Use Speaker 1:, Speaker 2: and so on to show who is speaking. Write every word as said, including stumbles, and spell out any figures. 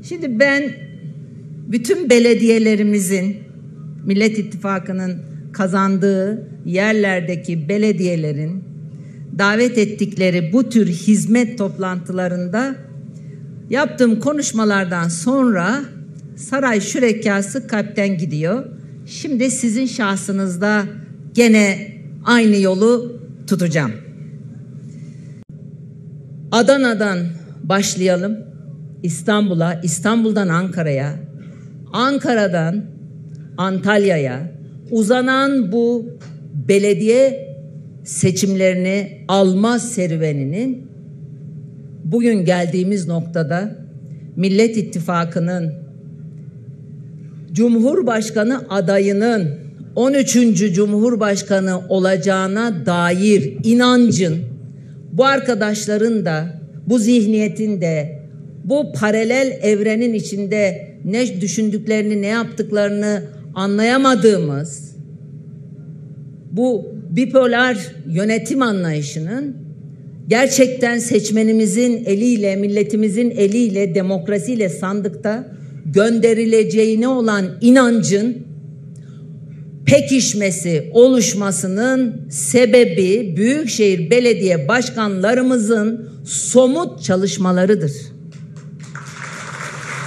Speaker 1: Şimdi ben bütün belediyelerimizin, Millet İttifakı'nın kazandığı yerlerdeki belediyelerin davet ettikleri bu tür hizmet toplantılarında yaptığım konuşmalardan sonra saray şürekası kalpten gidiyor. Şimdi sizin şahsınızda gene aynı yolu tutacağım. Adana'dan başlayalım, İstanbul'a, İstanbul'dan Ankara'ya, Ankara'dan Antalya'ya uzanan bu belediye seçimlerini alma serüveninin bugün geldiğimiz noktada Millet İttifakı'nın Cumhurbaşkanı adayının on üçüncü Cumhurbaşkanı olacağına dair inancın, bu arkadaşların da, bu zihniyetin de, bu paralel evrenin içinde ne düşündüklerini, ne yaptıklarını anlayamadığımız bu bipolar yönetim anlayışının gerçekten seçmenimizin eliyle, milletimizin eliyle, demokrasiyle sandıkta gönderileceğine olan inancın pekişmesi, oluşmasının sebebi büyükşehir belediye başkanlarımızın somut çalışmalarıdır.